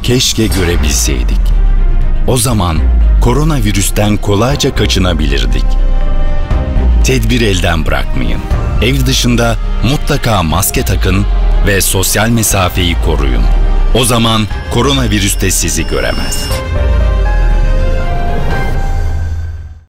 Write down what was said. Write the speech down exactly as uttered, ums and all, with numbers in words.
Keşke görebilseydik. O zaman koronavirüsten kolayca kaçınabilirdik. Tedbir elden bırakmayın. Ev dışında mutlaka maske takın ve sosyal mesafeyi koruyun. O zaman koronavirüs de sizi göremez.